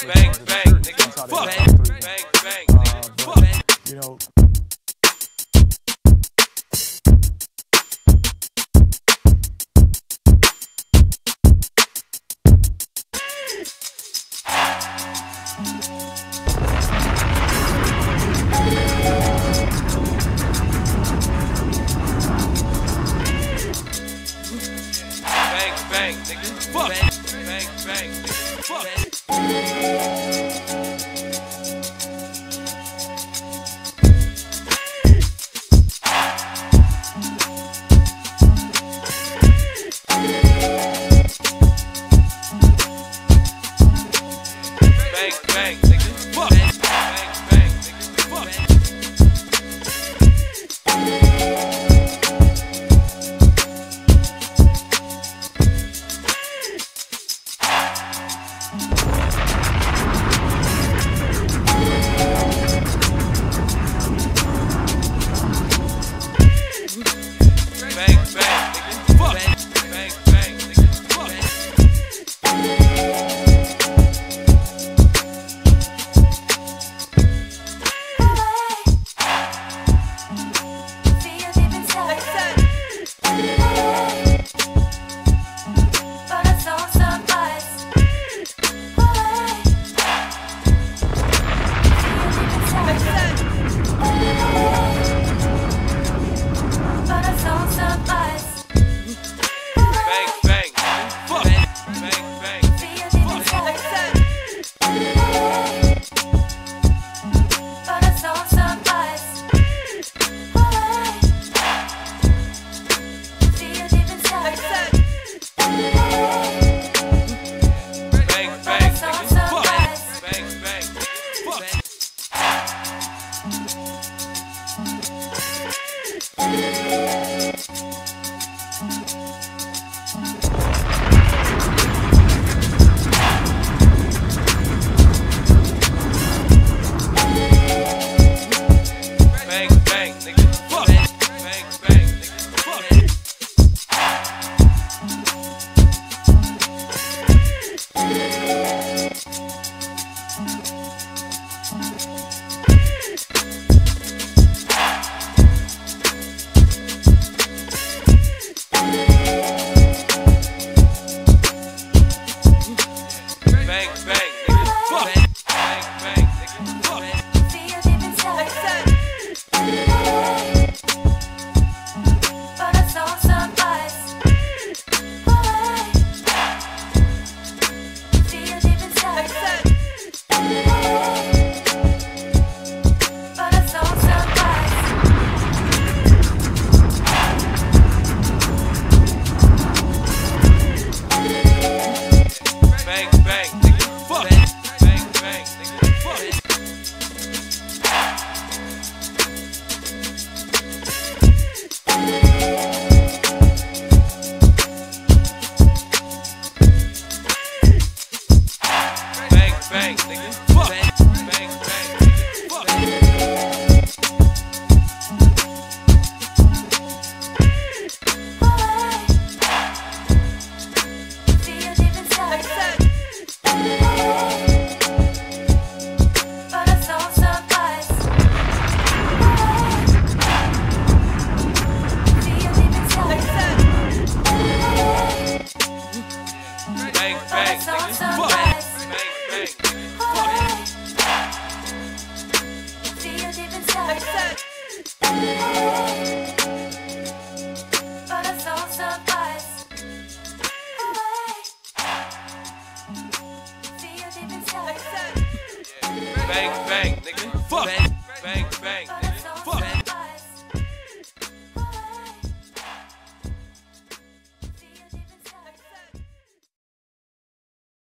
bang, bang, nigga. Fuck. Bang, bang, nigga. Fuck. You know. Bang, bang, nigga. Fuck. Bang, bang, nigga. Fuck. Bang, bang, nigga. Fuck. Bang, bang, nigga. Fuck. Bang, bang, nigga. Fuck. Bang, bang, nigga. Fuck. Bang, bang, fuck. Bang, bang, bang, bang, nigga. Fuck. Bang, bang, fuck. Bang, bang, nigga. Fuck. Bang, bang, nigga. Fuck. Bang, bang, nigga. Fuck. Bang, bang, nigga. Fuck. Bang, bang, nigga. Fuck. Bang, bang, nigga. Fuck. Bang, bang, nigga. Fuck. Bang, bang, nigga. Fuck. Bang, bang, nigga. Fuck. Bang, bang, nigga. Fuck. Bang, bang,